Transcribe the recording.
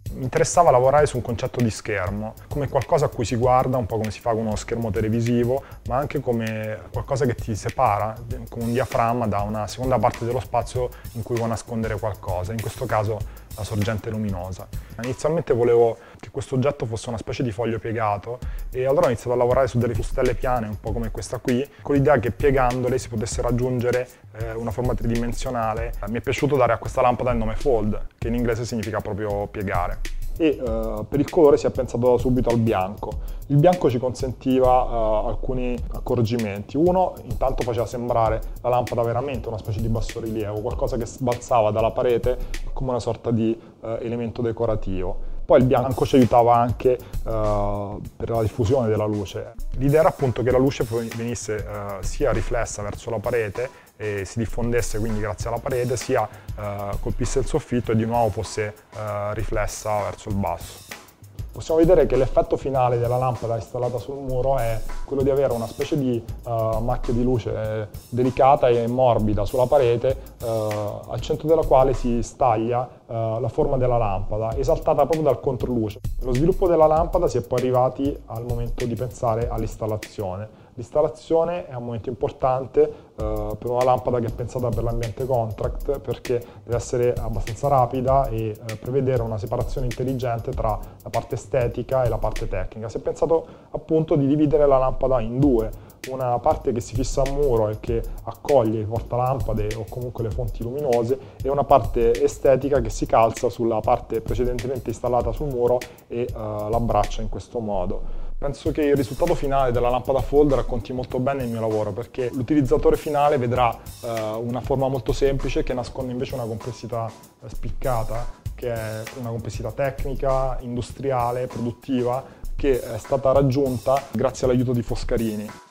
Mi interessava lavorare su un concetto di schermo, come qualcosa a cui si guarda, un po' come si fa con uno schermo televisivo, ma anche come qualcosa che ti separa, come un diaframma, da una seconda parte dello spazio in cui vuoi nascondere qualcosa, in questo caso la sorgente luminosa. Inizialmente volevo che questo oggetto fosse una specie di foglio piegato e allora ho iniziato a lavorare su delle fustelle piane, un po' come questa qui, con l'idea che piegandole si potesse raggiungere una forma tridimensionale. Mi è piaciuto dare a questa lampada il nome fold, che in inglese significa proprio piegare. E per il colore si è pensato subito al bianco. Il bianco ci consentiva alcuni accorgimenti. Uno, intanto faceva sembrare la lampada veramente una specie di bassorilievo, qualcosa che sbalzava dalla parete come una sorta di elemento decorativo. Poi il bianco ci aiutava anche per la diffusione della luce. L'idea era appunto che la luce venisse sia riflessa verso la parete e si diffondesse quindi grazie alla parete, sia colpisse il soffitto e di nuovo fosse riflessa verso il basso. Possiamo vedere che l'effetto finale della lampada installata sul muro è quello di avere una specie di macchia di luce delicata e morbida sulla parete, al centro della quale si staglia la forma della lampada, esaltata proprio dal controluce. Nello sviluppo della lampada si è poi arrivati al momento di pensare all'installazione. L'installazione è un momento importante per una lampada che è pensata per l'ambiente contract, perché deve essere abbastanza rapida e prevedere una separazione intelligente tra la parte estetica e la parte tecnica. Si è pensato appunto di dividere la lampada in due, una parte che si fissa a muro e che accoglie i portalampade o comunque le fonti luminose e una parte estetica che si calza sulla parte precedentemente installata sul muro e l'abbraccia in questo modo. Penso che il risultato finale della lampada fold racconti molto bene il mio lavoro, perché l'utilizzatore finale vedrà una forma molto semplice che nasconde invece una complessità spiccata, che è una complessità tecnica, industriale, produttiva, che è stata raggiunta grazie all'aiuto di Foscarini.